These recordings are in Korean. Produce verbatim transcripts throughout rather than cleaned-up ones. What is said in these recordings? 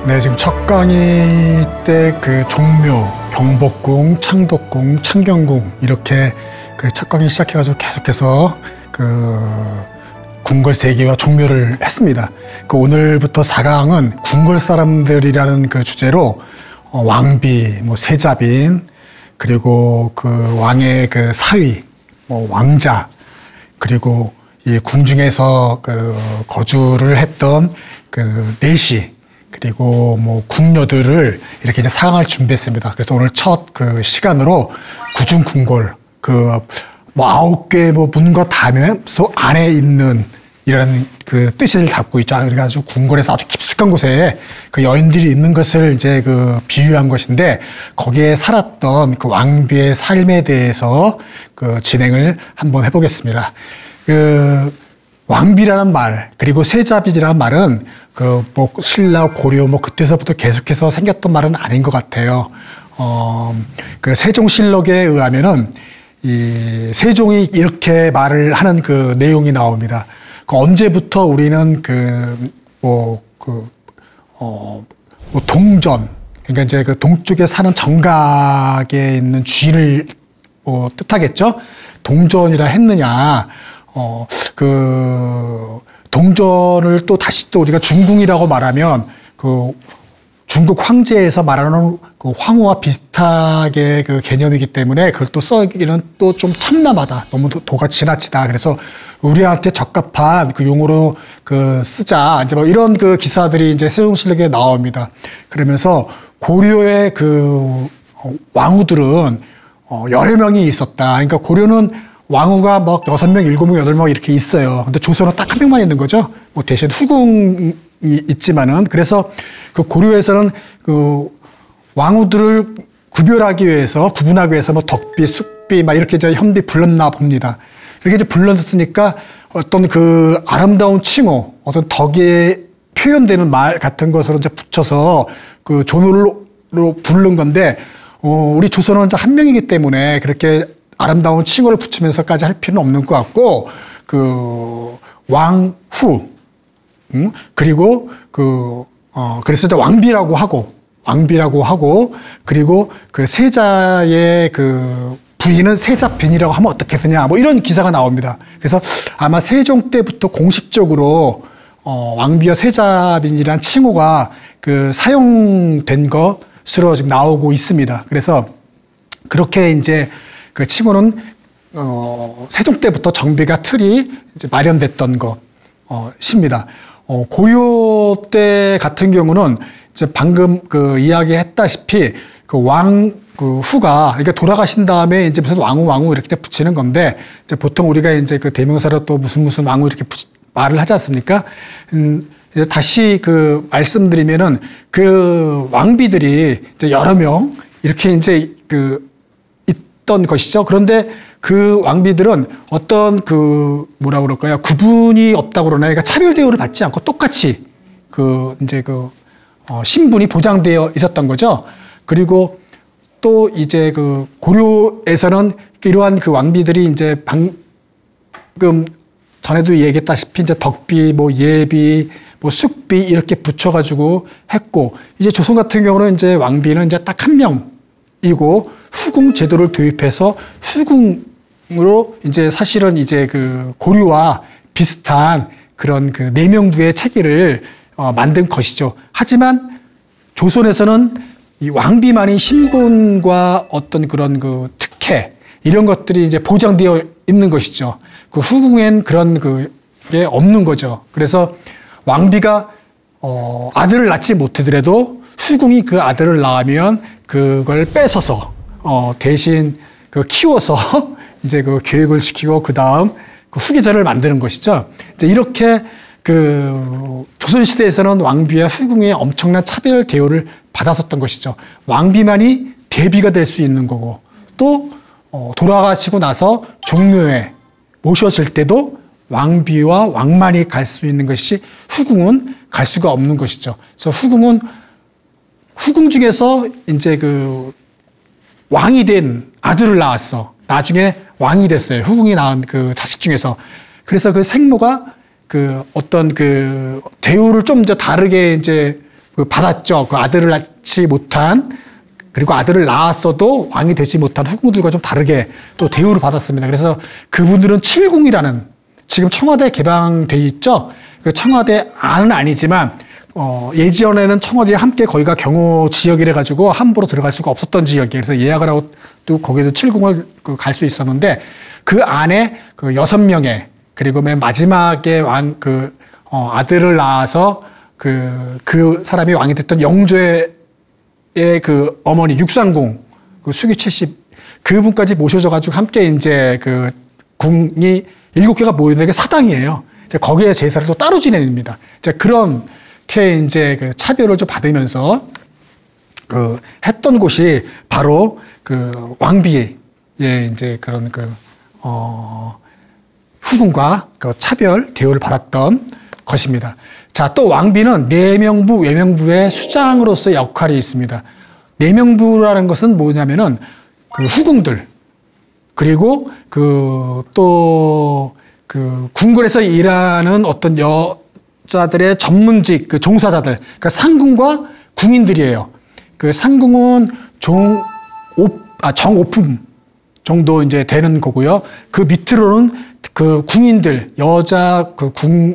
네, 지금 첫 강의 때 그 종묘, 경복궁, 창덕궁, 창경궁 이렇게 그 첫 강의 시작해가지고 계속해서 그 궁궐 세계와 종묘를 했습니다. 그 오늘부터 사 강은 궁궐 사람들이라는 그 주제로 어, 왕비, 뭐 세자빈, 그리고 그 왕의 그 사위, 뭐 왕자, 그리고 이 궁중에서 그 거주를 했던 그 내시, 그리고 뭐 궁녀들을 이렇게 이제 사 강을 준비했습니다. 그래서 오늘 첫 그 시간으로 구중 궁궐, 그 뭐 아홉 개 뭐 문과 담에서 안에 있는 이라는 그 뜻을 담고 있죠. 그래가지고 궁궐에서 아주 깊숙한 곳에 그 여인들이 있는 것을 이제 그 비유한 것인데, 거기에 살았던 그 왕비의 삶에 대해서 그 진행을 한번 해보겠습니다. 그 왕비라는 말, 그리고 세자빈이라는 말은 그 뭐 신라, 고려 뭐 그때서부터 계속해서 생겼던 말은 아닌 것 같아요. 어, 그 세종실록에 의하면은 이 세종이 이렇게 말을 하는 그 내용이 나옵니다. 그 언제부터 우리는 그 뭐 그 어 뭐 동전, 그러니까 이제 그 동쪽에 사는 정각에 있는 쥐를 뭐 뜻하겠죠. 동전이라 했느냐. 어 그 동전을 또 다시 또 우리가 중궁이라고 말하면 그 중국 황제에서 말하는 그 황후와 비슷하게 그 개념이기 때문에 그걸 또 써기는 또 좀 참남하다. 너무 도가 지나치다. 그래서 우리한테 적합한 그 용어로 그 쓰자. 이제 뭐 이런 그 기사들이 이제 세종실록에 나옵니다. 그러면서 고려의 그 왕후들은 어 여러 명이 있었다. 그러니까 고려는 왕후가 막 여섯 명, 일곱 명, 여덟 명 이렇게 있어요. 근데 조선은 딱 한 명만 있는 거죠. 뭐 대신 후궁이 있지만은. 그래서 그 고려에서는 그 왕후들을 구별하기 위해서, 구분하기 위해서 뭐 덕비, 숙비 막 이렇게 이제 현비 불렀나 봅니다. 이렇게 이제 불렀으니까 어떤 그 아름다운 칭호, 어떤 덕에 표현되는 말 같은 것으로 이제 붙여서 그 존호로 부른 건데, 어, 우리 조선은 이제 한 명이기 때문에 그렇게 아름다운 칭호를 붙이면서까지 할 필요는 없는 것 같고, 그 왕후, 음? 그리고 그 어, 그래서 이제 왕비라고 하고, 왕비라고 하고, 그리고 그 세자의 그 부인은 세자빈이라고 하면 어떻게 되냐, 뭐 이런 기사가 나옵니다. 그래서 아마 세종 때부터 공식적으로 어, 왕비와 세자빈이란 칭호가 그 사용된 것으로 지금 나오고 있습니다. 그래서 그렇게 이제 그 칭호는 어, 세종 때부터 정비가 틀이 이제 마련됐던 것입니다. 어, 고려 때 같은 경우는 이제 방금 그 이야기했다시피 그 왕, 그 후가, 그러니까 돌아가신 다음에 이제 무슨 왕후, 왕후 이렇게 붙이는 건데, 이제 보통 우리가 이제 그 대명사로 또 무슨 무슨 왕후 이렇게 붙이, 말을 하지 않습니까? 음, 이제 다시 그 말씀드리면은 그 왕비들이 이제 여러 명 이렇게 이제 그 있던 것이죠. 그런데 그 왕비들은 어떤 그 뭐라 그럴까요? 구분이 없다고 그러나요? 그러니까 차별 대우를 받지 않고 똑같이 그 이제 그 어 신분이 보장되어 있었던 거죠. 그리고 또 이제 그 고려에서는 이러한 그 왕비들이 이제 방금 전에도 얘기했다시피 이제 덕비, 뭐 예비, 뭐 숙비 이렇게 붙여가지고 했고, 이제 조선 같은 경우는 이제 왕비는 이제 딱 한 명이고 후궁 제도를 도입해서 후궁으로 이제 사실은 이제 그 고려와 비슷한 그런 그 내명부의 체계를 어, 만든 것이죠. 하지만 조선에서는 이 왕비만이 신분과 어떤 그런 그 특혜 이런 것들이 이제 보장되어 있는 것이죠. 그 후궁엔 그런 그게 없는 거죠. 그래서 왕비가 어, 아들을 낳지 못하더라도 후궁이 그 아들을 낳으면 그걸 뺏어서 어, 대신 그 키워서 이제 그 교육을 시키고 그 다음 그 후계자를 만드는 것이죠. 이제 이렇게 그 조선시대에서는 왕비와 후궁의 엄청난 차별 대우를 받았었던 것이죠. 왕비만이 대비가 될 수 있는 거고, 또 어, 돌아가시고 나서 종묘에 모셔질 때도 왕비와 왕만이 갈 수 있는 것이 후궁은 갈 수가 없는 것이죠. 그래서 후궁은 후궁 중에서 이제 그 왕이 된 아들을 낳았어. 나중에 왕이 됐어요. 후궁이 낳은 그 자식 중에서. 그래서 그 생모가 그 어떤 그 대우를 좀 이제 다르게 이제 그 받았죠. 그 아들을 낳지 못한, 그리고 아들을 낳았어도 왕이 되지 못한 후궁들과 좀 다르게 또 대우를 받았습니다. 그래서 그분들은 칠궁이라는, 지금 청와대 개방돼 있죠. 그 청와대 안은 아니지만 어, 예전에는 청와대와 함께 거기가 경호 지역이라 가지고 함부로 들어갈 수가 없었던 지역이에요. 그래서 예약을 하고 또 거기도 칠궁을 그 갈 수 있었는데, 그 안에 그 여섯 명의, 그리고 맨 마지막에 왕 그 어, 아들을 낳아서 그, 그 사람이 왕이 됐던 영조의 그 어머니 육상궁, 그 수기 칠십, 그분까지 모셔져 가지고 함께 이제 그 궁이 일곱 개가 모이는 게 사당이에요. 이제 거기에 제사를 또 따로 지냅니다. 이제 그렇게 이제 그 차별을 좀 받으면서 그 했던 곳이 바로 그 왕비의 이제 그런 그, 어, 후궁과 그 차별 대우를 받았던 것입니다. 자, 또 왕비는 내명부, 외명부의 수장으로서의 역할이 있습니다. 내명부라는 것은 뭐냐면은 그 후궁들, 그리고 그 또 그 궁궐에서 일하는 어떤 여자들의 전문직 그 종사자들, 그러니까 상궁과 궁인들이에요. 그 상궁은 종, 오, 아, 정오품 정도 이제 되는 거고요. 그 밑으로는 그 궁인들, 여자 그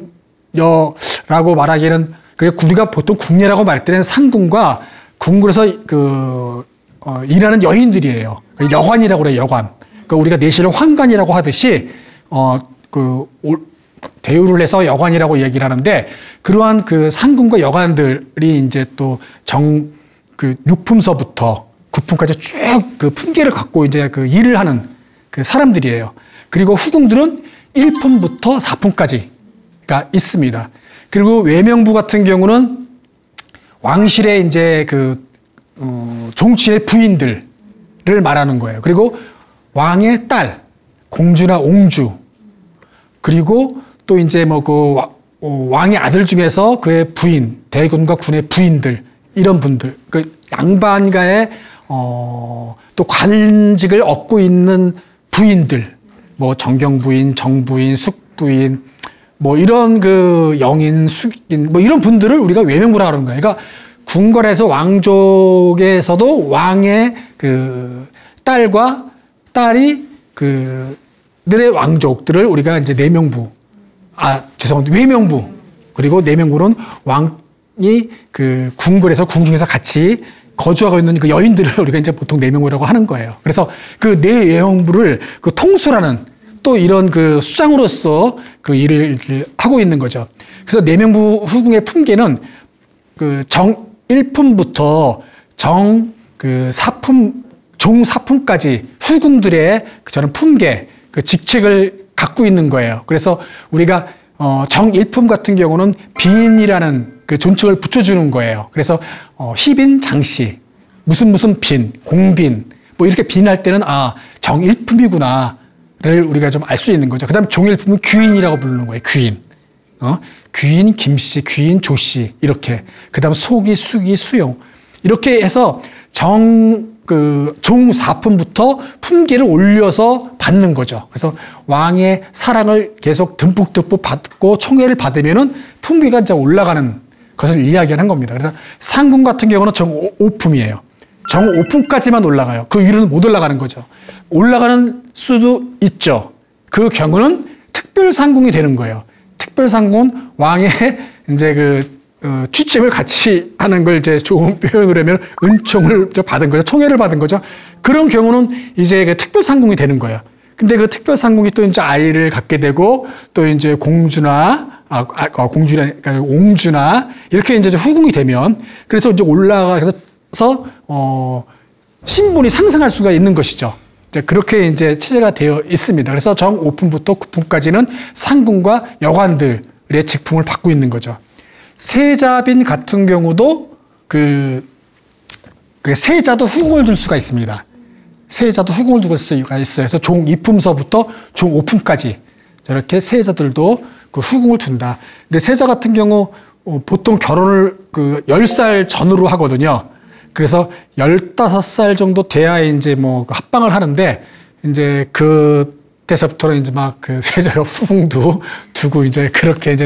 궁여라고 말하기에는, 그 우리가 보통 궁녀라고 말할 때는 상궁과 궁궐에서 그 어, 일하는 여인들이에요. 여관이라고 그래요, 여관. 그러니까 우리가 내실을 환관이라고 하듯이 어 그 대우를 해서 여관이라고 얘기를 하는데, 그러한 그 상궁과 여관들이 이제 또 정 그 육품서부터 구품까지 쭉 그 품계를 갖고 이제 그 일을 하는 그 사람들이에요. 그리고 후궁들은 일 품부터 사 품까지가 있습니다. 그리고 외명부 같은 경우는 왕실의 이제 그 어, 종친의 부인들을 말하는 거예요. 그리고 왕의 딸, 공주나 옹주, 그리고 또 이제 뭐 그 왕의 아들 중에서 그의 부인, 대군과 군의 부인들, 이런 분들, 그 양반가의 어, 또 관직을 얻고 있는 부인들, 뭐 정경부인, 정부인, 숙부인, 뭐 이런 그 영인, 숙인, 뭐 이런 분들을 우리가 외명부라고 하는 거예요. 그러니까 궁궐에서 왕족에서도 왕의 그 딸과 딸이 그 들의 왕족들을 우리가 이제 내명부, 아 죄송합니다, 외명부, 그리고 내명부는 왕이 그 궁궐에서 궁중에서 같이 거주하고 있는 그 여인들을 우리가 이제 보통 내명부라고 하는 거예요. 그래서 그 내명부를 그 통솔하는 또 이런 그 수장으로서 그 일을 하고 있는 거죠. 그래서 내명부 후궁의 품계는 그 정 일 품부터 정 그 사 품, 종 사 품까지 후궁들의 그 저는 품계, 그 직책을 갖고 있는 거예요. 그래서 우리가 어, 정 일 품 같은 경우는 빈이라는 그 존칭을 붙여주는 거예요. 그래서 어, 희빈, 장씨, 무슨 무슨 빈, 공빈, 뭐 이렇게 빈할 때는 아, 정 일 품이구나를 우리가 좀 알 수 있는 거죠. 그 다음 종 일 품은 귀인이라고 부르는 거예요. 귀인. 어? 귀인 김씨, 귀인 조씨, 이렇게. 그 다음 소기, 수기, 수용. 이렇게 해서 정, 그, 종 사 품부터 품계를 올려서 받는 거죠. 그래서 왕의 사랑을 계속 듬뿍듬뿍 받고 총애를 받으면은 품계가 이제 올라가는 것을 이야기하는 겁니다. 그래서 상궁 같은 경우는 정 오 품이에요. 정 오 품까지만 올라가요. 그 위로는 못 올라가는 거죠. 올라가는 수도 있죠. 그 경우는 특별상궁이 되는 거예요. 특별상궁은 왕의 이제 그 어, 취침을 같이 하는 걸 이제 좋은 표현으로 하면 은총을 받은 거죠. 총애를 받은 거죠. 그런 경우는 이제 그 특별상궁이 되는 거예요. 근데 그 특별상궁이 또 이제 아이를 갖게 되고 또 이제 공주나 아, 아 공주나 그러니까 옹주나 이렇게 이제 후궁이 되면 그래서 이제 올라가서 어 신분이 상승할 수가 있는 것이죠. 이제 그렇게 이제 체제가 되어 있습니다. 그래서 정 오 품부터 구 품까지는 상궁과 여관들의 직품을 받고 있는 거죠. 세자빈 같은 경우도 그, 그 세자도 후궁을 둘 수가 있습니다. 세자도 후궁을 둘 수가 있어요. 그래서 종 이 품서부터 종 오 품까지 저렇게 세자들도 그 후궁을 둔다. 근데 세자 같은 경우 보통 결혼을 그 열 살 전후로 하거든요. 그래서 열다섯 살 정도 돼야 이제 뭐 합방을 하는데 이제 그때서부터는 이제 막 그 세자가 후궁도 두고 이제 그렇게 이제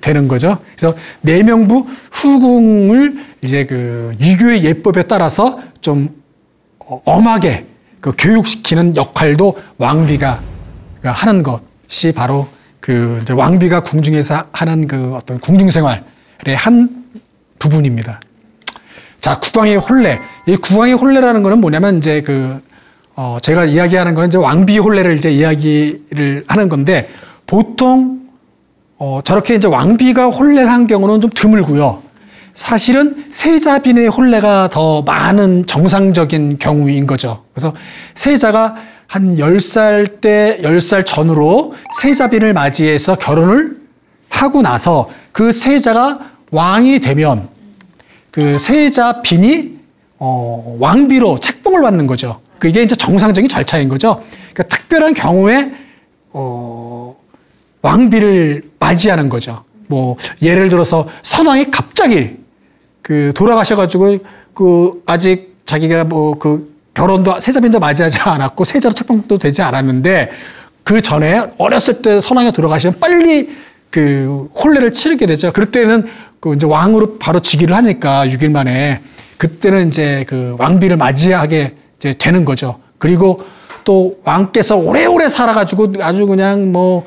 되는 거죠. 그래서 내명부 후궁을 이제 그 유교의 예법에 따라서 좀 엄하게 그 교육시키는 역할도 왕비가 하는 것이 바로 그 이제 왕비가 궁중에서 하는 그 어떤 궁중 생활의 한 부분입니다. 자, 국왕의 혼례. 이 국왕의 혼례라는 거는 뭐냐면 이제 그 어 제가 이야기하는 거는 이제 왕비 혼례를 이제 이야기를 하는 건데 보통 어 저렇게 이제 왕비가 혼례를 한 경우는 좀 드물고요. 사실은 세자빈의 혼례가 더 많은 정상적인 경우인 거죠. 그래서 세자가 한 열 살 때, 열 살 전후로 세자빈을 맞이해서 결혼을 하고 나서 그 세자가 왕이 되면 그 세자빈이 어, 왕비로 책봉을 받는 거죠. 그게 이제 정상적인 절차인 거죠. 그러니까 특별한 경우에 어, 왕비를 맞이하는 거죠. 뭐 예를 들어서 선왕이 갑자기 그 돌아가셔가지고 그 아직 자기가 뭐 그 결혼도 세자빈도 맞이하지 않았고 세자로 책봉도 되지 않았는데 그 전에 어렸을 때 선왕이 돌아가시면 빨리 그 혼례를 치르게 되죠. 그럴 때는 그 이제 왕으로 바로 즉위를 하니까 육 일 만에 그때는 이제 그 왕비를 맞이하게 이제 되는 거죠. 그리고 또 왕께서 오래오래 살아가지고 아주 그냥 뭐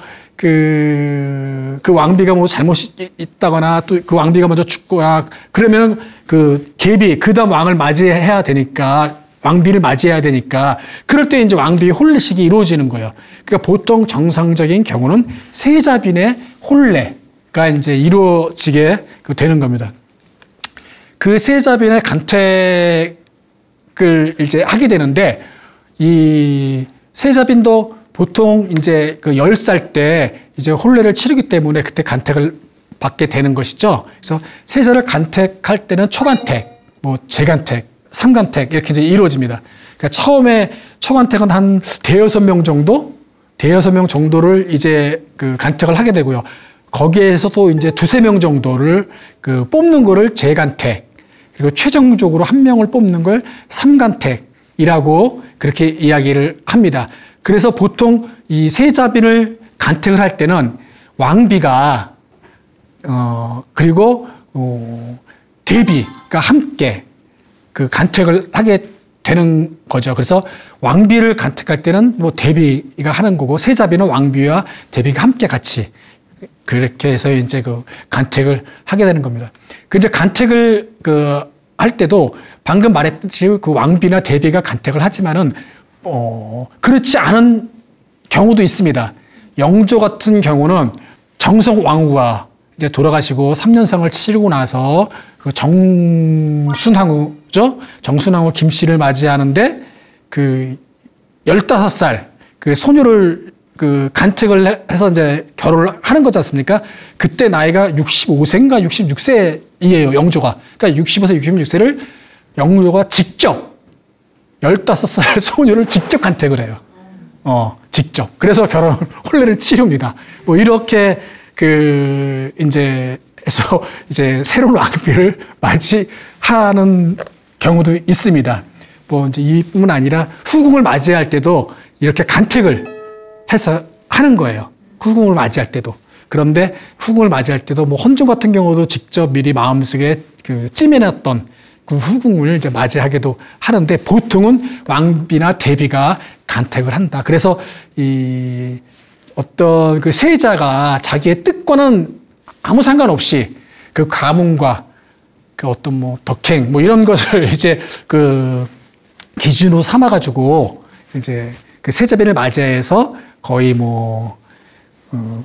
그, 그 왕비가 뭐 잘못이 있다거나 또 그 왕비가 먼저 죽거나 그러면은 그 계비, 그 다음 왕을 맞이해야 되니까 왕비를 맞이해야 되니까 그럴 때 이제 왕비의 혼례식이 이루어지는 거예요. 그러니까 보통 정상적인 경우는 세자빈의 혼례가 이제 이루어지게 되는 겁니다. 그 세자빈의 간택을 이제 하게 되는데 이 세자빈도 보통 이제 그 열 살 때 이제 혼례를 치르기 때문에 그때 간택을 받게 되는 것이죠. 그래서 세자를 간택할 때는 초간택, 뭐 재간택, 삼간택 이렇게 이제 이루어집니다. 그러니까 처음에 초간택은 한 대여섯 명 정도, 대여섯 명 정도를 이제 그 간택을 하게 되고요. 거기에서도 이제 두세 명 정도를 그 뽑는 거를 재간택, 그리고 최종적으로 한 명을 뽑는 걸 삼간택이라고 그렇게 이야기를 합니다. 그래서 보통 이 세자빈을 간택을 할 때는 왕비가 어 그리고 어 대비가 함께 그 간택을 하게 되는 거죠. 그래서 왕비를 간택할 때는 뭐 대비가 하는 거고 세자빈은 왕비와 대비가 함께 같이 그렇게 해서 이제 그 간택을 하게 되는 겁니다. 그 이제 간택을 그 할 때도 방금 말했듯이 그 왕비나 대비가 간택을 하지만은 어, 그렇지 않은 경우도 있습니다. 영조 같은 경우는 정성왕후가 이제 돌아가시고 삼 년상을 치르고 나서 그 정순왕후죠? 정순왕후 김씨를 맞이하는데 그 열다섯 살 그 소녀를 그 간택을 해서 이제 결혼을 하는 거지 않습니까? 그때 나이가 육십오 세인가 육십육 세이에요, 영조가. 그러니까 육십오 세, 육십육 세를 영조가 직접 열다섯 살 소녀를 직접 간택을 해요. 어, 직접. 그래서 결혼, 혼례를 치릅니다. 뭐, 이렇게, 그, 이제, 해서, 이제, 새로운 왕비를 맞이하는 경우도 있습니다. 뭐, 이제, 이뿐만 아니라, 후궁을 맞이할 때도 이렇게 간택을 해서 하는 거예요. 후궁을 맞이할 때도. 그런데, 후궁을 맞이할 때도, 뭐, 헌종 같은 경우도 직접 미리 마음속에 그 찜해놨던 그 후궁을 이제 맞이하기도 하는데 보통은 왕비나 대비가 간택을 한다. 그래서 이 어떤 그 세자가 자기의 뜻과는 아무 상관없이 그 가문과 그 어떤 뭐 덕행 뭐 이런 것을 이제 그 기준으로 삼아가지고 이제 그 세자빈을 맞이해서 거의 뭐 어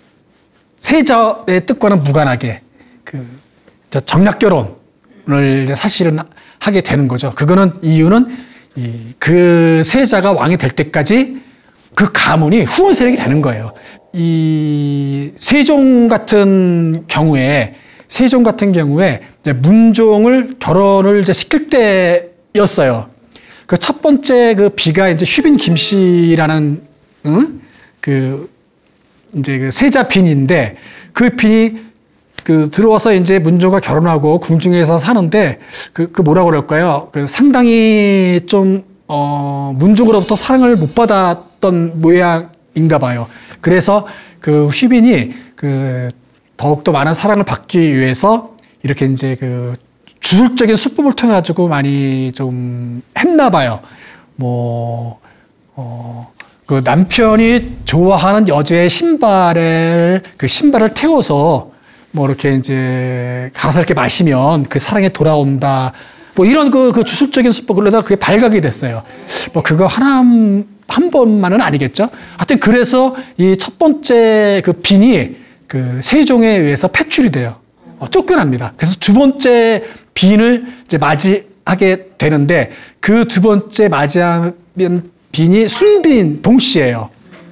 세자의 뜻과는 무관하게 그 정략 결혼 을 사실은 하게 되는 거죠. 그거는 이유는 이 그 세자가 왕이 될 때까지 그 가문이 후원 세력이 되는 거예요. 이 세종 같은 경우에 세종 같은 경우에 이제 문종을 결혼을 이제 시킬 때였어요. 그 첫 번째 그 비가 이제 휘빈 김씨라는 응? 그 이제 그 세자 빈인데 그 빈이 그 들어와서 이제 문종과 결혼하고 궁중에서 사는데 그, 그 뭐라고 그럴까요? 그 상당히 좀 어, 문종으로부터 사랑을 못 받았던 모양인가 봐요. 그래서 그 휘빈이 그 더욱더 많은 사랑을 받기 위해서 이렇게 이제 그 주술적인 수법을 통해 가지고 많이 좀 했나 봐요. 뭐, 어, 그 남편이 좋아하는 여자의 신발을, 그 신발을 태워서 뭐 이렇게 이제 갈아서 이렇게 마시면 그 사랑이 돌아온다. 뭐 이런 그, 그 주술적인 수법을 그러다가 그게 발각이 됐어요. 뭐 그거 하나, 한 번만은 아니겠죠? 하여튼 그래서 이 첫 번째 그 빈이 그 세종에 의해서 폐출이 돼요. 어, 쫓겨납니다. 그래서 두 번째 빈을 이제 맞이하게 되는데 그 두 번째 맞이한 빈이 순빈 봉씨예요.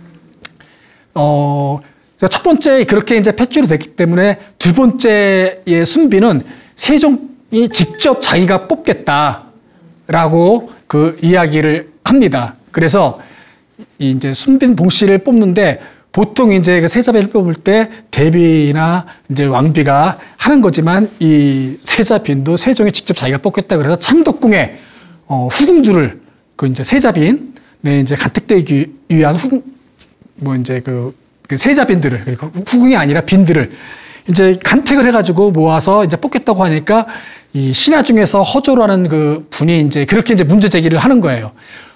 어, 첫 번째 그렇게 이제 폐출이 됐기 때문에 두 번째의 순빈은 세종이 직접 자기가 뽑겠다라고 그 이야기를 합니다. 그래서 이제 순빈 봉씨를 뽑는데 보통 이제 그 세자비를 뽑을 때 대비나 이제 왕비가 하는 거지만 이 세자빈도 세종이 직접 자기가 뽑겠다 그래서 창덕궁에 어, 후궁들을 그 이제 세자빈 네 이제 간택되기 위한 후궁 뭐 이제 그, 그 세자빈들을 후궁이 아니라 빈들을 이제 간택을 해가지고 모아서 이제 뽑겠다고 하니까 이 신하 중에서 허조라는 그 분이 이제 그렇게 이제 문제 제기를 하는 거예요.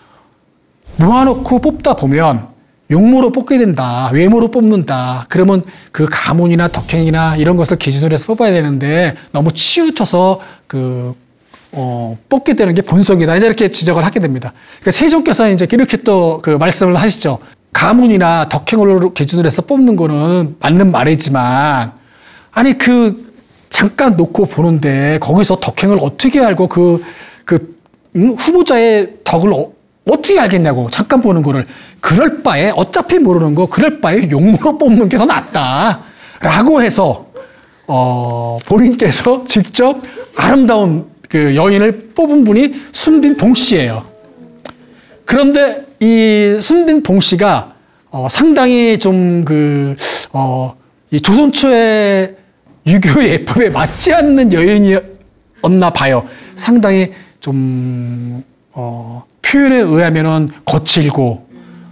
모아놓고 뽑다 보면 용모로 뽑게 된다. 외모로 뽑는다. 그러면 그 가문이나 덕행이나 이런 것을 기준으로 해서 뽑아야 되는데 너무 치우쳐서 그, 어, 뽑게 되는 게 본성이다. 이제 이렇게 지적을 하게 됩니다. 그러니까 세종께서 이제 이렇게 또 그 말씀을 하시죠. 가문이나 덕행으로 기준으로 해서 뽑는 거는 맞는 말이지만 아니 그 잠깐 놓고 보는데 거기서 덕행을 어떻게 알고 그, 그 음, 후보자의 덕을 어, 어떻게 알겠냐고 잠깐 보는 거를 그럴 바에 어차피 모르는 거 그럴 바에 용모로 뽑는 게 더 낫다 라고 해서 어, 본인께서 직접 아름다운 그 여인을 뽑은 분이 순빈 봉씨예요. 그런데 이 순빈 봉씨가 어, 상당히 좀 그 어, 이 조선 초의 유교 예법에 맞지 않는 여인이었나 봐요. 상당히 좀 어, 표현에 의하면은 거칠고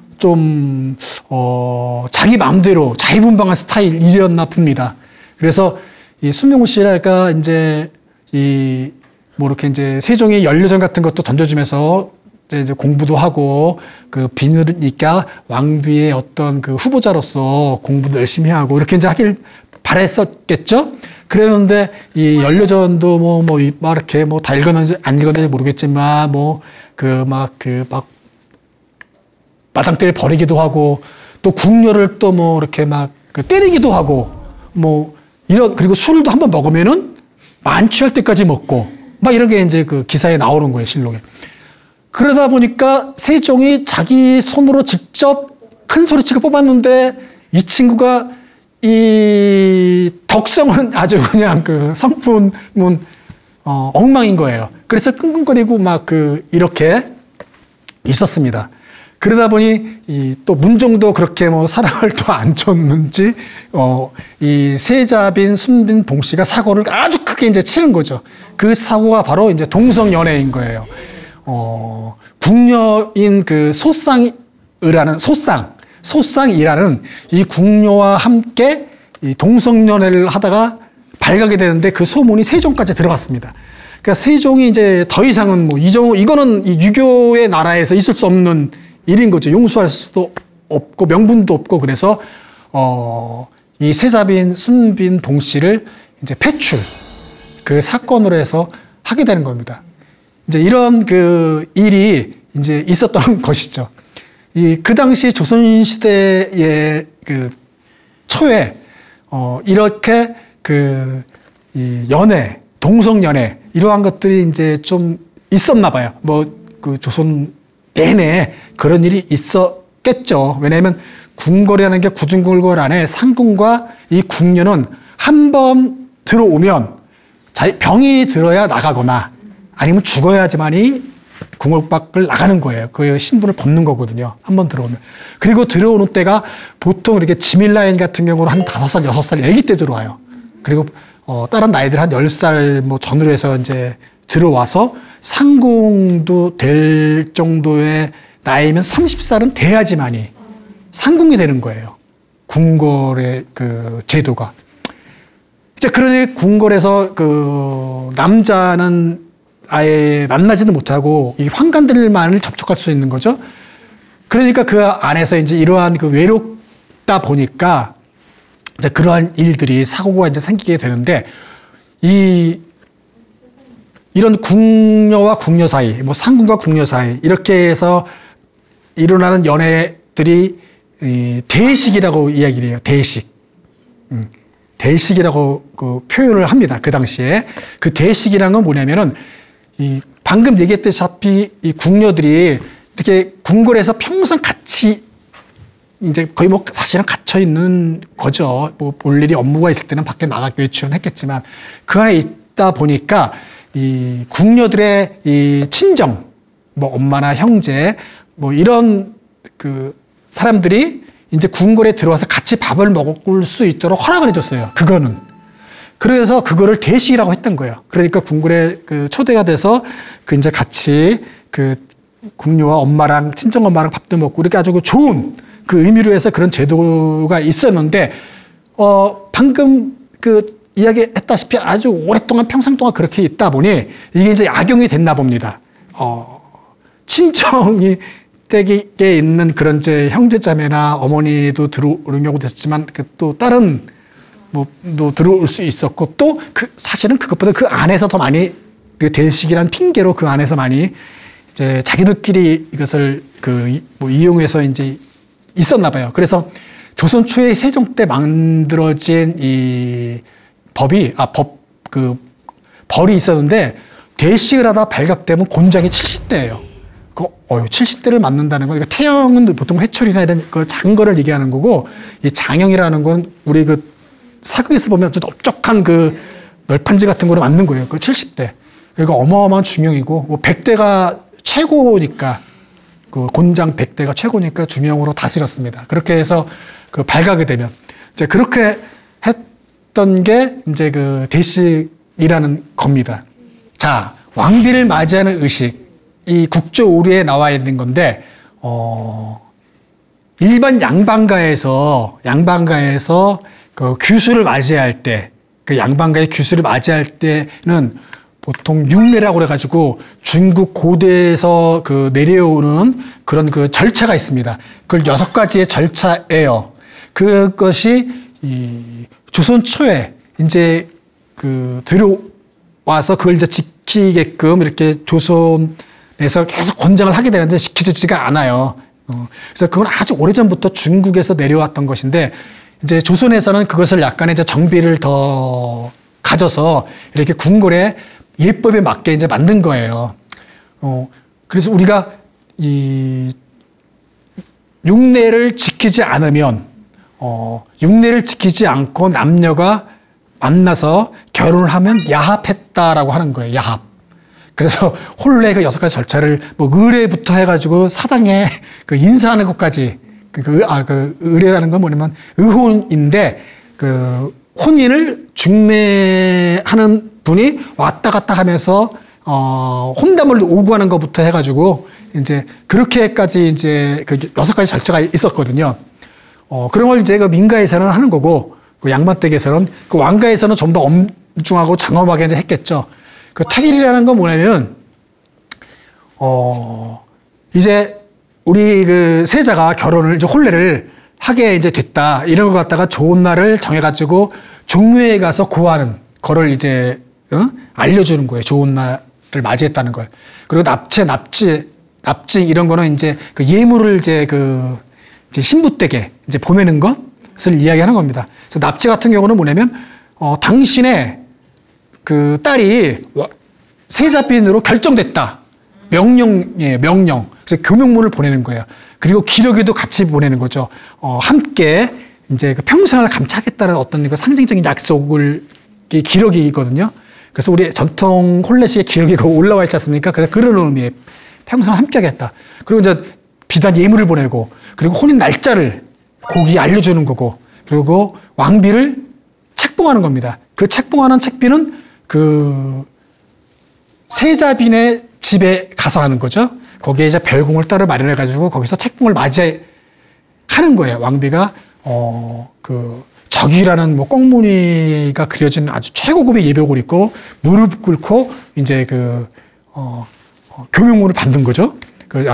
좀 어, 자기 마음대로 자유분방한 스타일이었나 봅니다. 그래서 이 순빈 씨가 이제 이 뭐 이렇게 이제 세종이 연료전 같은 것도 던져주면서 이제 공부도 하고 그 비느니까 왕비의 어떤 그 후보자로서 공부도 열심히 하고 이렇게 이제 하길 바랬었겠죠. 그랬는데 이 연료전도 뭐 뭐 막 이렇게 뭐 다 읽었는지 안 읽었는지 모르겠지만 뭐 그 막 그 막 마당떼를 버리기도 하고 또 궁녀를 또 뭐 이렇게 막 그 때리기도 하고 뭐 이런 그리고 술도 한번 먹으면은 만취할 때까지 먹고 막 이런 게 이제 그 기사에 나오는 거예요, 실록에. 그러다 보니까 세종이 자기 손으로 직접 큰 소리치고 뽑았는데 이 친구가 이 덕성은 아주 그냥 그 성품은 어, 엉망인 거예요. 그래서 끙끙거리고 막 그 이렇게 있었습니다. 그러다 보니 이 또 문종도 그렇게 뭐 사랑을 또 안 줬는지 어, 이 세자빈 순빈 봉씨가 사고를 아주 크게 이제 치는 거죠. 그 사고가 바로 이제 동성연애인 거예요. 어, 궁녀인 그 소쌍이라는 소쌍 소쌍이라는 이 궁녀와 함께 이 동성연애를 하다가 발각이 되는데 그 소문이 세종까지 들어갔습니다. 그러니까 세종이 이제 더 이상은 뭐 이정 이거는 이 유교의 나라에서 있을 수 없는 일인 거죠. 용서할 수도 없고 명분도 없고 그래서 어, 이 세자빈 순빈 봉씨를 이제 폐출 그 사건으로 해서 하게 되는 겁니다. 이제 이런 그 일이 이제 있었던 것이죠. 이 그 당시 조선 시대의 그 초에 어, 이렇게 그 이 연애, 동성 연애 이러한 것들이 이제 좀 있었나 봐요. 뭐 그 조선 내내 그런 일이 있었겠죠. 왜냐하면 궁궐이라는 게 구중궁궐 안에 상궁과 이 궁녀는 한 번 들어오면 병이 들어야 나가거나 아니면 죽어야지만이 궁궐 밖을 나가는 거예요. 그 신분을 벗는 거거든요. 한 번 들어오면. 그리고 들어오는 때가 보통 이렇게 지밀라인 같은 경우는 한 다섯 살, 여섯 살 애기 때 들어와요. 그리고 어, 다른 나이들 한 열 살 뭐 전후로 해서 이제 들어와서 상궁도 될 정도의 나이면 서른 살은 돼야지만이 상궁이 되는 거예요. 궁궐의 그 제도가. 이제 그러니 궁궐에서 그 남자는 아예 만나지도 못하고 이 환관들만을 접촉할 수 있는 거죠. 그러니까 그 안에서 이제 이러한 그 외롭다 보니까 이제 그러한 일들이 사고가 이제 생기게 되는데 이 이런 궁녀와 궁녀 사이, 뭐 상궁과 궁녀 사이 이렇게 해서 일어나는 연애들이 이 대식이라고 이야기를 해요. 대식. 음, 대식이라고 그 표현을 합니다. 그 당시에. 그 대식이라는 건 뭐냐면은 이 방금 얘기했다시피 이 궁녀들이 이렇게 궁궐에서 평생 같이 이제 거의 뭐 사실은 갇혀 있는 거죠. 뭐 볼 일이 업무가 있을 때는 밖에 나가 외출은 했겠지만 그 안에 있다 보니까 이 궁녀들의 이 친정, 뭐 엄마나 형제, 뭐 이런 그 사람들이 이제 궁궐에 들어와서 같이 밥을 먹을 수 있도록 허락을 해줬어요. 그거는. 그래서 그거를 대식이라고 했던 거예요. 그러니까 궁궐에 그 초대가 돼서 그 이제 같이 그 궁녀와 엄마랑 친정 엄마랑 밥도 먹고 이렇게 아주 좋은 그 의미로 해서 그런 제도가 있었는데 어 방금 그 이야기했다시피 아주 오랫동안 평생 동안 그렇게 있다 보니 이게 이제 악용이 됐나 봅니다. 어, 친정이 댁에 있는 그런 이제 형제자매나 어머니도 들어오는 경우도 있었지만 그 또 다른 뭐도 들어올 수 있었고 또 그 사실은 그것보다 그 안에서 더 많이 그 대식이란 핑계로 그 안에서 많이 이제 자기들끼리 이것을 그 뭐 이용해서 이제 있었나 봐요. 그래서 조선 초에 세종 때 만들어진 이 법이, 아, 법, 그, 벌이 있었는데, 대식을 하다 발각되면 곤장이 칠십 대예요. 그, 어, 칠십 대를 맞는다는 거, 그러니까 태형은 보통 회초리나 이런 그 작은 거를 얘기하는 거고, 이 장형이라는 건 우리 그 사극에서 보면 좀 넓적한 그 널판지 같은 거를 맞는 거예요. 그 칠십 대. 그러니까 어마어마한 중형이고, 뭐 백 대가 최고니까, 그 곤장 백 대가 최고니까 중형으로 다스렸습니다. 그렇게 해서 그 발각이 되면, 이제 그렇게 했, 던 게 이제 그 대식이라는 겁니다. 자, 왕비를 맞이하는 의식, 이 국조 오류에 나와 있는 건데, 어, 일반 양반가에서 양반가에서 그 규수를 맞이할 때, 그 양반가의 규수를 맞이할 때는 보통 육례라고 그래가지고 중국 고대에서 그 내려오는 그런 그 절차가 있습니다. 그걸 여섯 가지의 절차예요. 그것이 이 조선 초에 이제 그 들어와서 그걸 이제 지키게끔 이렇게 조선에서 계속 권장을 하게 되는데 지켜지지가 않아요. 어, 그래서 그건 아주 오래전부터 중국에서 내려왔던 것인데 이제 조선에서는 그것을 약간의 이제 정비를 더 가져서 이렇게 궁궐에 예법에 맞게 이제 만든 거예요. 어, 그래서 우리가 이 육례를 지키지 않으면 어, 육례를 지키지 않고 남녀가 만나서 결혼을 하면 야합했다라고 하는 거예요. 야합. 그래서 혼례 그 여섯 가지 절차를 뭐 의례부터 해가지고 사당에 그 인사하는 것까지 그, 그, 아, 그 의례라는 건 뭐냐면 의혼인데 그 혼인을 중매하는 분이 왔다 갔다 하면서 어, 혼담을 오구하는 것부터 해가지고 이제 그렇게까지 이제 그 여섯 가지 절차가 있었거든요. 어, 그런 걸 이제 그 민가에서는 하는 거고, 그 양반댁에서는, 그 왕가에서는 좀 더 엄중하고 장엄하게 이제 했겠죠. 그 타길이라는 건 뭐냐면, 어, 이제 우리 그 세자가 결혼을, 이제 혼례를 하게 이제 됐다. 이런 걸 갖다가 좋은 날을 정해가지고 종묘에 가서 고하는 거를 이제, 어? 알려주는 거예요. 좋은 날을 맞이했다는 걸. 그리고 납체, 납치, 납치 이런 거는 이제 그 예물을 이제 그, 이제 신부댁에 이제 보내는 것을 이야기하는 겁니다. 그래서 납치 같은 경우는 뭐냐면, 어, 당신의 그 딸이 세자빈으로 결정됐다. 명령이에요, 명령. 그래서 교명문을 보내는 거예요. 그리고 기러기도 같이 보내는 거죠. 어, 함께 이제 그 평생을 감차하겠다는 어떤 그 상징적인 약속을, 기러기거든요. 그래서 우리 전통 혼례식의 기러기가 올라와 있지 않습니까? 그래서 그런 의미에 평생 함께 하겠다. 그리고 이제 비단 예물을 보내고, 그리고 혼인 날짜를 거기 알려주는 거고, 그리고 왕비를 책봉하는 겁니다. 그 책봉하는 책비는 그 세자빈의 집에 가서 하는 거죠. 거기에 이제 별궁을 따로 마련해가지고 거기서 책봉을 맞이하는 거예요. 왕비가 어, 그 적이라는 뭐 꽁무니가 그려진 아주 최고급의 예복을 입고 무릎 꿇고 이제 그 어, 어, 교명문을 받는 거죠. 그 아,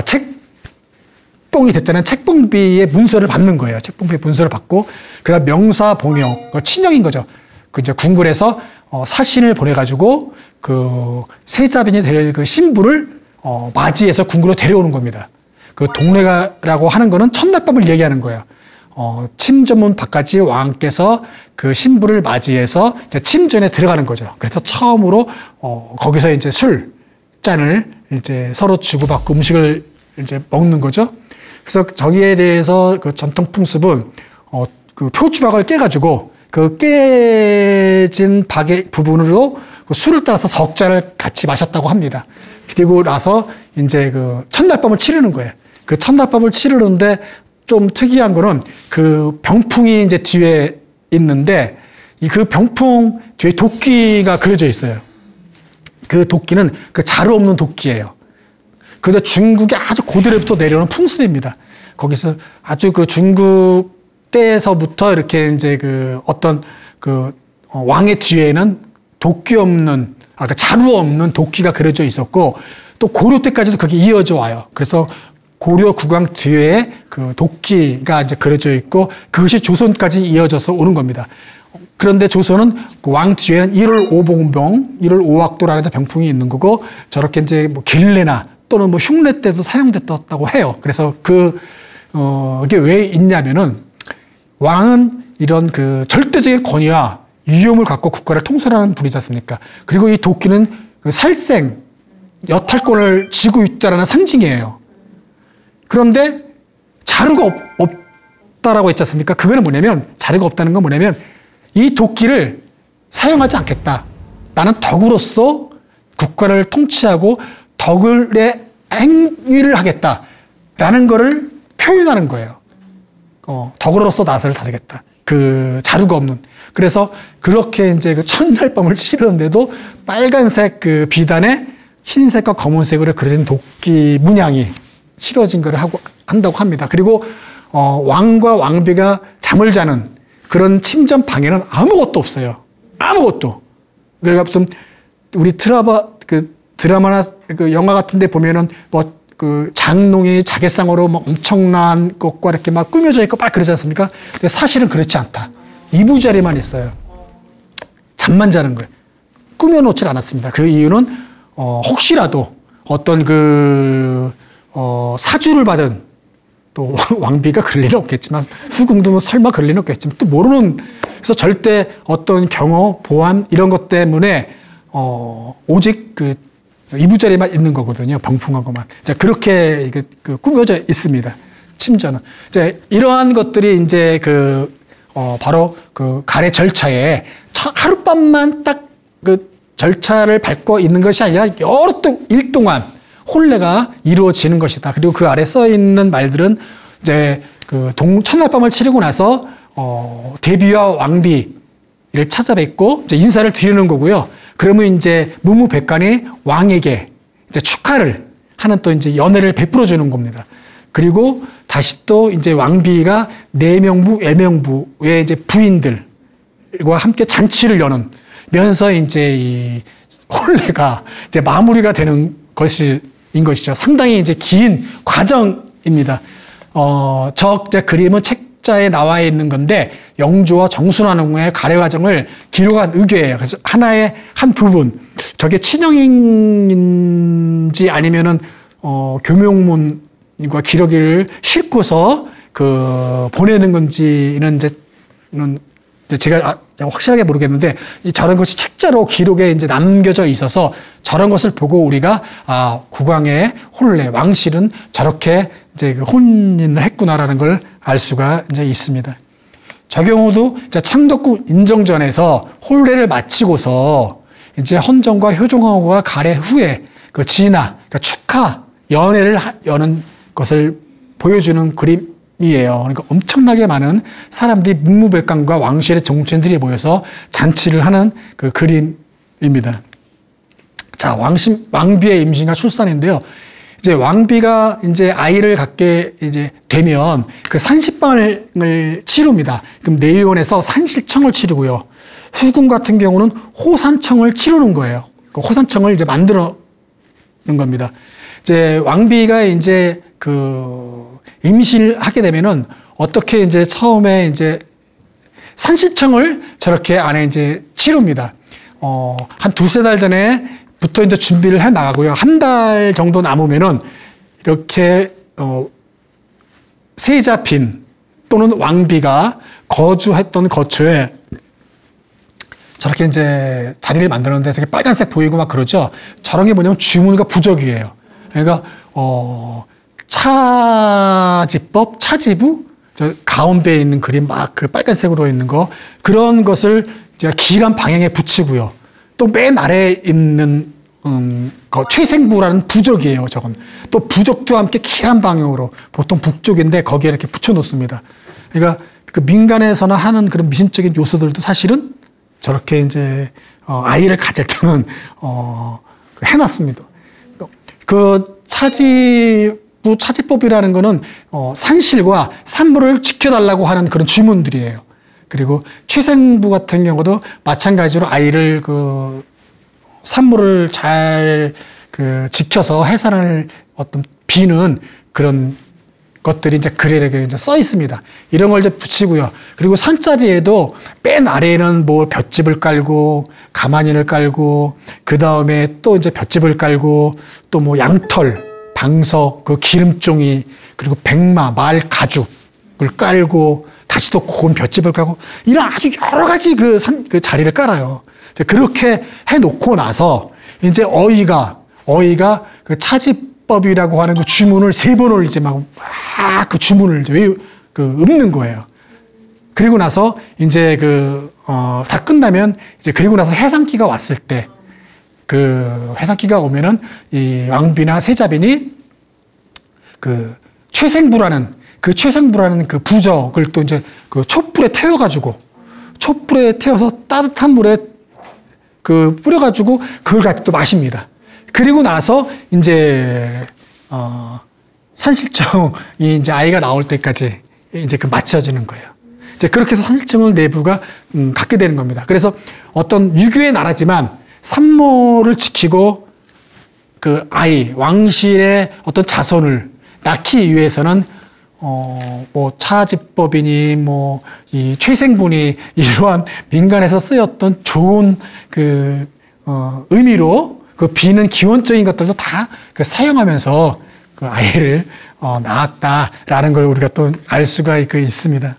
책봉이 됐다는 책봉비의 문서를 받는 거예요. 책봉비의 문서를 받고 그다음 명사 봉역, 그 친형인 거죠. 그 이제 궁궐에서 어, 사신을 보내가지고 그 세자변이 될 그 신부를 어, 맞이해서 궁궐로 데려오는 겁니다. 그 동례가라고 하는 거는 첫날밤을 얘기하는 거예요. 어, 침전문 밖까지 왕께서 그 신부를 맞이해서 이제 침전에 들어가는 거죠. 그래서 처음으로 어, 거기서 이제 술 잔을 이제 서로 주고받고 음식을 이제 먹는 거죠. 그래서 저기에 대해서 그 전통 풍습은 어, 그 표주박을 깨가지고 그 깨진 박의 부분으로 그 술을 따라서 석 잔을 같이 마셨다고 합니다. 그리고 나서 이제 그 첫날밤을 치르는 거예요. 그 첫날밤을 치르는데 좀 특이한 거는 그 병풍이 이제 뒤에 있는데 이 그 병풍 뒤에 도끼가 그려져 있어요. 그 도끼는 그 자루 없는 도끼예요. 그래서 중국의 아주 고대로부터 내려오는 풍습입니다. 거기서 아주 그 중국 때에서부터 이렇게 이제 그 어떤 그 왕의 뒤에는 도끼 없는, 아, 그 자루 없는 도끼가 그려져 있었고 또 고려 때까지도 그게 이어져 와요. 그래서 고려 국왕 뒤에 그 도끼가 이제 그려져 있고 그것이 조선까지 이어져서 오는 겁니다. 그런데 조선은 그 왕 뒤에는 일월 오봉병, 일월 오학도라는 병풍이 있는 거고 저렇게 이제 뭐 길례나 또는 뭐 흉례 때도 사용됐다고 해요. 그래서 그, 어, 이게 왜 있냐면은 왕은 이런 그 절대적인 권위와 위엄을 갖고 국가를 통솔하는 분이지 않습니까? 그리고 이 도끼는 그 살생, 여탈권을 쥐고 있다는 상징이에요. 그런데 자루가 없, 없다라고 했지 않습니까? 그거는 뭐냐면, 자루가 없다는 건 뭐냐면, 이 도끼를 사용하지 않겠다. 나는 덕으로서 국가를 통치하고 덕을의 행위를 하겠다라는 거를 표현하는 거예요. 어, 덕으로서 나서를 다지겠다. 그 자루가 없는. 그래서 그렇게 이제 그 첫날밤을 치르는데도 빨간색 그 비단에 흰색과 검은색으로 그려진 도끼 문양이 치러진 걸 하고 한다고 합니다. 그리고 어, 왕과 왕비가 잠을 자는 그런 침전 방에는 아무것도 없어요. 아무것도. 그러니까 무슨 우리 드라마 그 드라마나 그 영화 같은데 보면은 뭐 그 장롱이 자개상으로 막 엄청난 것과 이렇게 막 꾸며져 있고 막 그러지 않습니까? 근데 사실은 그렇지 않다. 이부자리만 있어요. 잠만 자는 거예요. 꾸며놓질 않았습니다. 그 이유는 어, 혹시라도 어떤 그 어, 사주를 받은 또 왕비가 그럴 일은 없겠지만 후궁도 뭐 설마 그럴 일은 없겠지만 또 모르는. 그래서 절대 어떤 경호, 보안 이런 것 때문에 어, 오직 그 이부자리만 있는 거거든요. 병풍하고만. 자, 그렇게 그 꾸며져 있습니다. 침전은. 이제 이러한 것들이 이제 그, 어, 바로 그 가래 절차에 하룻밤만 딱 그 절차를 밟고 있는 것이 아니라 여러 일 동안 혼례가 이루어지는 것이다. 그리고 그 아래 써 있는 말들은 이제 그 동, 첫날밤을 치르고 나서, 어, 대비와 왕비를 찾아뵙고 이제 인사를 드리는 거고요. 그러면 이제 무무백관이 왕에게 이제 축하를 하는 또 이제 연회를 베풀어 주는 겁니다. 그리고 다시 또 이제 왕비가 내명부, 외명부의 이제 부인들과 함께 잔치를 여는 면서 이제 이 혼례가 이제 마무리가 되는 것인 것이죠. 상당히 이제 긴 과정입니다. 어, 저 이제 그림은 책자에 나와 있는 건데 영조와 정순환의 가래 과정을 기록한 의궤예요. 그래서 하나의 한 부분, 저게 친형인지 아니면은 어, 교명문과 기록을 싣고서 그 보내는 건지는 이제는 제가 확실하게 모르겠는데 저런 것이 책자로 기록에 이제 남겨져 있어서 저런 것을 보고 우리가 아, 국왕의 혼례, 왕실은 저렇게 이제 혼인을 했구나라는 걸 알 수가 이제 있습니다. 저 경우도 이제 창덕궁 인정전에서 혼례를 마치고서 이제 헌정과 효종하고가 가래 후에 그 진화, 그러니까 축하 연회를 여는 것을 보여주는 그림이에요. 그러니까 엄청나게 많은 사람들이 묵무백관과 왕실의 정치인들이 모여서 잔치를 하는 그 그림입니다. 자, 왕신, 왕비의 임신과 출산인데요. 이제 왕비가 이제 아이를 갖게 이제 되면 그 산시방을 치릅니다. 그럼 내의원에서 산실청을 치르고요. 후궁 같은 경우는 호산청을 치르는 거예요. 그 호산청을 이제 만들어 놓은 겁니다. 이제 왕비가 이제 그 임신을 하게 되면은 어떻게 이제 처음에 이제 산실청을 저렇게 안에 이제 치릅니다. 어, 한 두세 달 전에부터 이제 준비를 해 나가고요. 한 달 정도 남으면은 이렇게, 어, 세자빈 또는 왕비가 거주했던 거처에 저렇게 이제 자리를 만들었는데 되게 빨간색 보이고 막 그러죠. 저런 게 뭐냐면 주문과 부적이에요. 그러니까, 어, 차지법, 차지부, 저 가운데에 있는 그림 막 그 빨간색으로 있는 거, 그런 것을 제가 길한 방향에 붙이고요. 또 맨 아래에 있는, 음, 그 최생부라는 부적이에요, 저건. 또 부적도 함께 길한 방향으로, 보통 북쪽인데 거기에 이렇게 붙여 놓습니다. 그러니까 그 민간에서나 하는 그런 미신적인 요소들도 사실은 저렇게 이제, 어, 아이를 가질 때는, 어, 해놨습니다. 그 차지부, 차지법이라는 거는, 어, 산실과 산물을 지켜달라고 하는 그런 주문들이에요. 그리고 최생부 같은 경우도 마찬가지로 아이를 그, 산물을 잘 그 지켜서 해산을 어떤 비는 그런 것들이 이제 글에 이제 써 있습니다. 이런 걸 이제 붙이고요. 그리고 산자리에도 맨 아래에는 뭐 볏짚을 깔고 가마니를 깔고 그 다음에 또 이제 볏짚을 깔고 또 뭐 양털, 방석, 그 기름종이 그리고 백마, 말 가죽을 깔고 다시 또 고운 볏짚을 깔고 이런 아주 여러 가지 그, 산, 그 자리를 깔아요. 그렇게 해놓고 나서 이제 어이가 어이가 그 차지법이라고 하는 그 주문을 세 번을 이제 막 그 주문을 이제 외우, 그 읊는 거예요. 그리고 나서 이제 그 어, 다 끝나면 이제 그리고 나서 해상기가 왔을 때 그 해상기가 오면은 이 왕비나 세자빈이 그 최생부라는 그 최생부라는 그 부적을 또 이제 그 촛불에 태워가지고 촛불에 태워서 따뜻한 물에 그 뿌려가지고 그걸 가지고 또 마십니다. 그리고 나서 이제 어 산실청이 이제 아이가 나올 때까지 이제 그 맞춰지는 거예요. 이제 그렇게 해서 산실청을 내부가 음, 갖게 되는 겁니다. 그래서 어떤 유교의 나라지만 산모를 지키고 그 아이 왕실의 어떤 자손을 낳기 위해서는 어, 뭐, 차지법이니, 뭐, 이 최생분이 이러한 민간에서 쓰였던 좋은 그, 어, 의미로 그 비는 기원적인 것들도 다 그 사용하면서 그 아이를, 어, 낳았다라는 걸 우리가 또 알 수가 그 있습니다.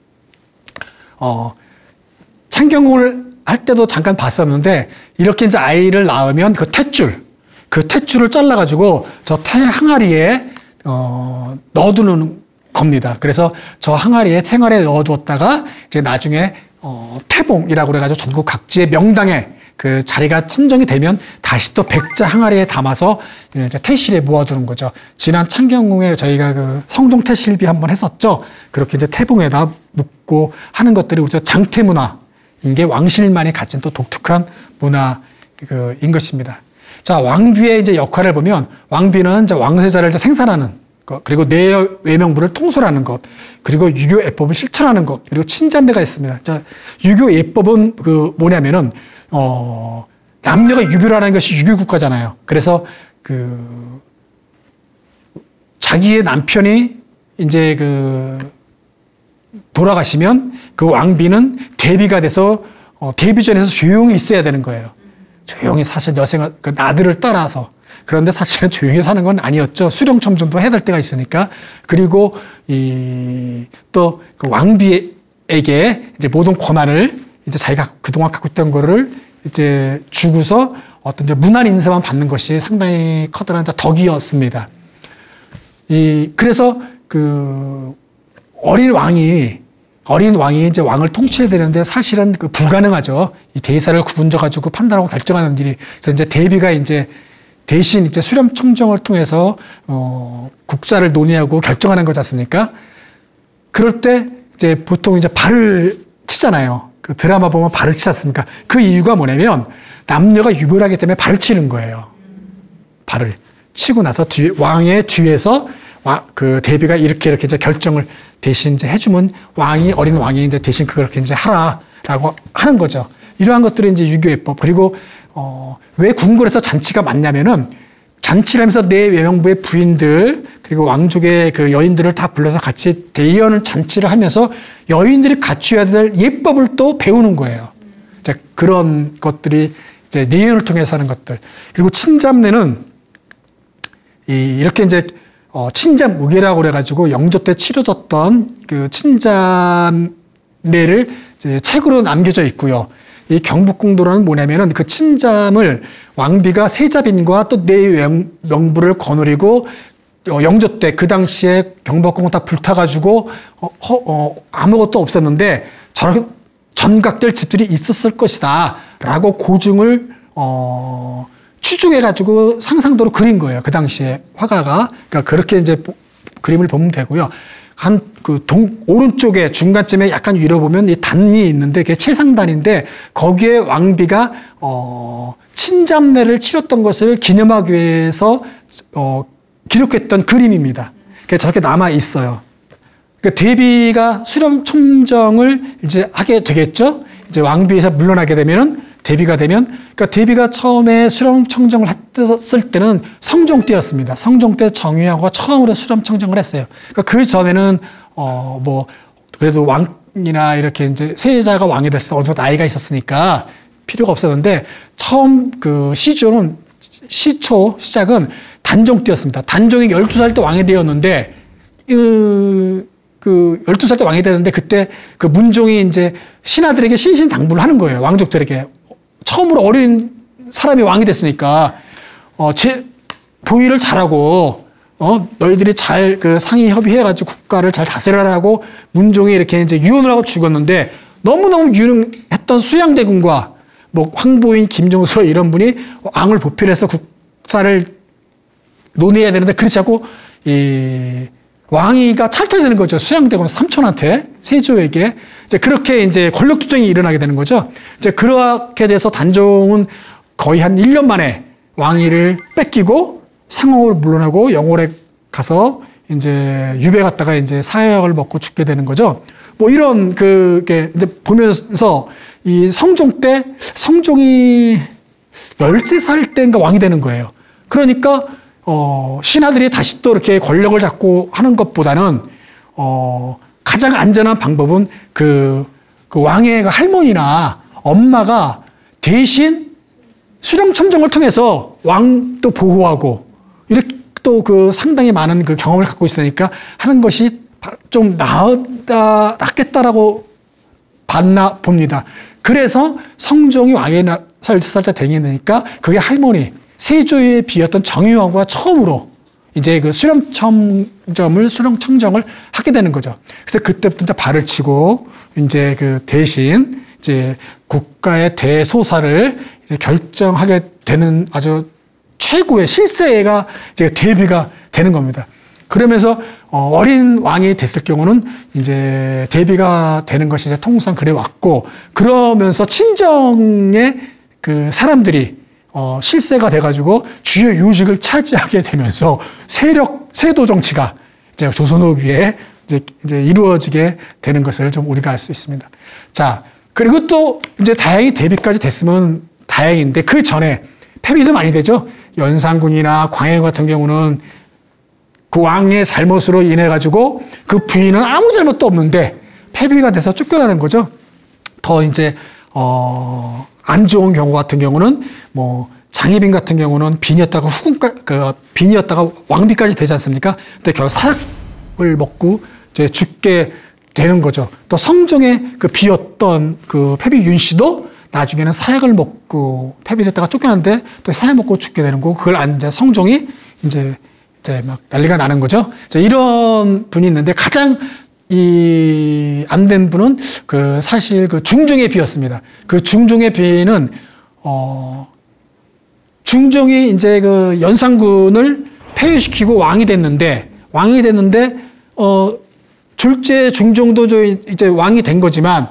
어, 창경궁을 할 때도 잠깐 봤었는데, 이렇게 이제 아이를 낳으면 그 탯줄, 그 탯줄을 잘라가지고 저 태 항아리에, 어, 넣어두는 겁니다. 그래서 저 항아리에 탱아리에 넣어두었다가 이제 나중에 어, 태봉이라고 그래가지고 전국 각지의 명당에 그 자리가 선정이 되면 다시 또 백자 항아리에 담아서 이제 태실에 모아두는 거죠. 지난 창경궁에 저희가 그 성동 태실비 한번 했었죠. 그렇게 이제 태봉에다 묻고 하는 것들이 우리 장태 문화인 게 왕실만이 가진 또 독특한 문화인 것입니다. 자, 왕비의 이제 역할을 보면 왕비는 이제 왕세자를 이제 생산하는 그리고 내 외명부를 통솔하는 것, 그리고 유교 예법을 실천하는 것, 그리고 친잔대가 있습니다. 자, 유교 예법은 그 뭐냐면은 어 남녀가 유별하는 것이 유교 국가잖아요. 그래서 그 자기의 남편이 이제 그 돌아가시면 그 왕비는 대비가 돼서 어, 대비전에서 조용히 있어야 되는 거예요. 조용히 사실 여생을 그 나들을 따라서. 그런데 사실은 조용히 사는 건 아니었죠. 수령첨전도 해야 될 때가 있으니까. 그리고 이 또 그 왕비에게 이제 모든 권한을 이제 자기가 그동안 갖고 있던 거를 이제 주고서 어떤 이제 문안 인사만 받는 것이 상당히 커다란 덕이었습니다. 이 그래서 그 어린 왕이 어린 왕이 이제 왕을 통치해야 되는데 사실은 그 불가능하죠. 이 대사를 구분져 가지고 판단하고 결정하는 일이. 그래서 이제 대비가 이제 대신 이제 수렴청정을 통해서 어, 국사를 논의하고 결정하는 거지 않습니까? 그럴 때 이제 보통 이제 발을 치잖아요. 그 드라마 보면 발을 치지 않습니까? 그 이유가 뭐냐면 남녀가 유별하기 때문에 발을 치는 거예요. 발을. 치고 나서 뒤, 왕의 뒤에서 와, 그 대비가 이렇게 이렇게 이제 결정을 대신 이제 해주면 왕이 어린 왕이 이제 대신 그렇게 이제 하라라고 하는 거죠. 이러한 것들이 이제 유교예법. 그리고 어, 왜 궁궐에서 잔치가 많냐면은 잔치를 하면서 내 외명부의 부인들 그리고 왕족의 그 여인들을 다 불러서 같이 대의원 잔치를 하면서 여인들이 갖춰야 될 예법을 또 배우는 거예요. 이제 그런 것들이 이제 내연을 통해서 하는 것들. 그리고 친잡례는 이 이렇게 이제 어, 친잡무계라고 그래가지고 영조 때 치러졌던 그 친잡례를 이제 책으로 남겨져 있고요. 이 경복궁도라는 뭐냐면은 그 친잠을 왕비가 세자빈과 또 내명부를 거느리고 어, 영조 때 그 당시에 경복궁은 다 불타가지고 어, 어, 아무것도 없었는데 저런 전각될 집들이 있었을 것이다 라고 고증을 어, 추중해가지고 상상도로 그린 거예요. 그 당시에 화가가. 그러니까 그렇게 이제 그림을 보면 되고요. 한 그 동 오른쪽에 중간쯤에 약간 위로 보면 이 단이 있는데 그게 채상단인데 거기에 왕비가 어 친잡례를 치렀던 것을 기념하기 위해서 어 기록했던 그림입니다. 그게 저렇게 남아 있어요. 그러니까 대비가 수령 청정을 이제 하게 되겠죠. 이제 왕비에서 물러나게 되면은 대비가 되면 그러니까 대비가 처음에 수령 청정을 했을 때는 성종 때였습니다. 성종 때 정유하고 처음으로 수령 청정을 했어요. 그러니까 그 전에는 어 뭐 그래도 왕이나 이렇게 이제 세자가 왕이 됐을 때 어느 정도 나이가 있었으니까 필요가 없었는데 처음 그 시조는 시초 시작은 단종 때였습니다. 단종이 열두 살 때 왕이 되었는데 그, 그 열두 살 때 왕이 되는데 그때 그 문종이 이제 신하들에게 신신당부를 하는 거예요. 왕족들에게. 처음으로 어린 사람이 왕이 됐으니까 어, 제 보위를 잘하고 어, 너희들이 잘 그 상의 협의해가지고 국가를 잘 다스려라고 문종이 이렇게 이제 유언을 하고 죽었는데 너무너무 유능했던 수양대군과 뭐 황보인, 김종서 이런 분이 왕을 보필해서 국사를 논의해야 되는데 그렇지 않고 이 왕위가 찰떡되는 거죠. 수양대군 삼촌한테 세조에게 이제 그렇게 이제 권력 투쟁이 일어나게 되는 거죠. 이제 그렇게 돼서 단종은 거의 한 일 년 만에 왕위를 뺏기고 상옥으로 물러나고 영월에 가서 이제 유배 갔다가 이제 사약을 먹고 죽게 되는 거죠. 뭐 이런 그게 이제 보면서 이 성종 때 성종이 열세 살 때인가 왕이 되는 거예요. 그러니까 어, 신하들이 다시 또 이렇게 권력을 잡고 하는 것보다는, 어, 가장 안전한 방법은 그, 그 왕의 그 할머니나 엄마가 대신 수령청정을 통해서 왕도 보호하고, 이렇게 또 그 상당히 많은 그 경험을 갖고 있으니까 하는 것이 좀 나았다, 낫겠다라고 봤나 봅니다. 그래서 성종이 왕에 나서 열세 살 때 되니까 그게 할머니, 세조에 비었던 정유왕후가 처음으로 이제 그 수령청정을, 수령청정을 하게 되는 거죠. 그래서 그때부터 이제 발을 치고 이제 그 대신 이제 국가의 대소사를 이제 결정하게 되는 아주 최고의 실세가 이제 대비가 되는 겁니다. 그러면서 어린 왕이 됐을 경우는 이제 대비가 되는 것이 이제 통상 그래 왔고, 그러면서 친정의 그 사람들이 어, 실세가 돼가지고 주요 요직을 차지하게 되면서 세력, 세도 정치가 이제 조선후기에 이제, 이제 이루어지게 되는 것을 좀 우리가 알 수 있습니다. 자, 그리고 또 이제 다행히 대비까지 됐으면 다행인데 그 전에 폐비도 많이 되죠. 연산군이나 광해군 같은 경우는 그 왕의 잘못으로 인해 가지고 그 부인은 아무 잘못도 없는데 폐비가 돼서 쫓겨나는 거죠. 더 이제 어, 안 좋은 경우 같은 경우는 뭐 장희빈 같은 경우는 빈이었다가 후군까 그 빈이었다가 왕비까지 되지 않습니까? 근데 결국 사약을 먹고 이제 죽게 되는 거죠. 또 성종의 그 비었던 그 폐비 윤 씨도 나중에는 사약을 먹고 폐비됐다가 쫓겨났는데 또 사약 먹고 죽게 되는 거고, 그걸 안 이제 성종이 이제 이제 막 난리가 나는 거죠. 이런 분이 있는데 가장 이 안 된 분은 그 사실 그 중종의 비였습니다. 그 중종의 비는 어 중종이 이제 그 연산군을 폐위시키고 왕이 됐는데 왕이 됐는데 어 둘째 중종도 저 이제 왕이 된 거지만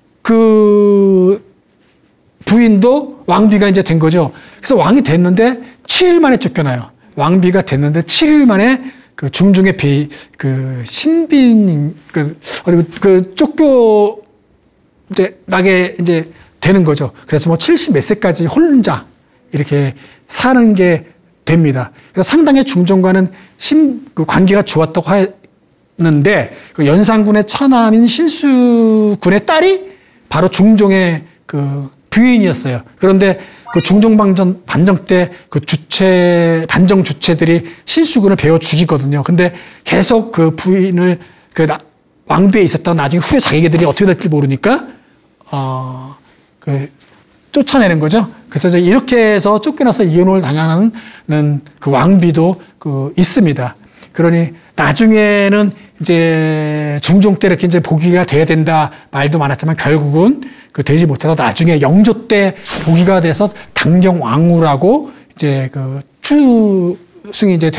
그 부인도 왕비가 이제 된 거죠. 그래서 왕이 됐는데 칠 일 만에 쫓겨나요. 왕비가 됐는데 칠 일 만에 그 중종의 비, 그 신빈, 그, 그, 그 쫓겨, 이제 나게 이제 되는 거죠. 그래서 뭐 칠십 몇 세까지 혼자 이렇게 사는 게 됩니다. 그래서 상당히 중종과는 신, 그 관계가 좋았다고 하는데, 그 연산군의 처남인 신수군의 딸이 바로 중종의 그 부인이었어요. 그런데 그 중종 반정, 반정 때 그 주체, 반정 주체들이 신수군을 베어 죽이거든요. 근데 계속 그 부인을 그 나, 왕비에 있었다가 나중에 후에 자기들이 어떻게 될지 모르니까, 어, 그, 쫓아내는 거죠. 그래서 이제 이렇게 해서 쫓겨나서 이혼을 당하는 그 왕비도 그 있습니다. 그러니 나중에는 이제 중종 때 이렇게 이제 복위가 돼야 된다 말도 많았지만 결국은 그 되지 못해서 나중에 영조 때 복위가 돼서 당경 왕후라고 이제 그 추승이 이제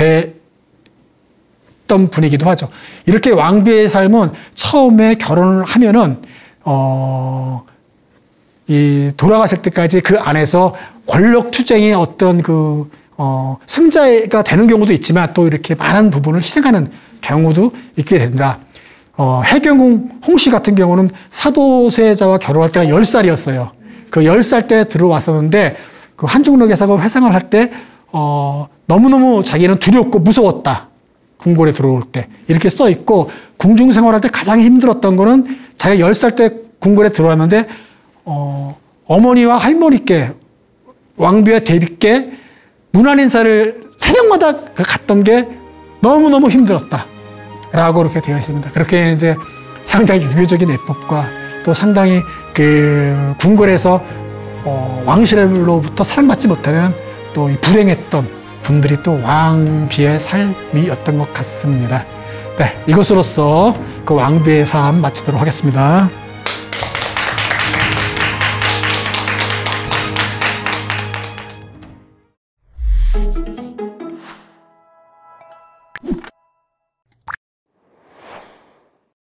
됐던 분이기도 하죠. 이렇게 왕비의 삶은 처음에 결혼을 하면은 어, 이 돌아가실 때까지 그 안에서 권력 투쟁의 어떤 그 어, 승자가 되는 경우도 있지만 또 이렇게 많은 부분을 희생하는 경우도 있게 된다. 어, 해경궁 홍씨 같은 경우는 사도세자와 결혼할 때가 열 살이었어요. 그 열 살 때 들어왔었는데 그 한중록에서 회상을 할 때 어, 너무너무 자기는 두렵고 무서웠다. 궁궐에 들어올 때. 이렇게 써 있고 궁중 생활할 때 가장 힘들었던 거는 자기가 열 살 때 궁궐에 들어왔는데 어, 어머니와 할머니께 왕비와 대비께 문안 인사를 새벽마다 갔던 게 너무너무 힘들었다. 라고 이렇게 되어 있습니다. 그렇게 이제 상당히 유교적인 예법과 또 상당히 그 궁궐에서 어, 왕실로부터 사랑받지 못하면 또 불행했던 분들이 또 왕비의 삶이었던 것 같습니다. 네, 이것으로써 그 왕비의 삶 마치도록 하겠습니다.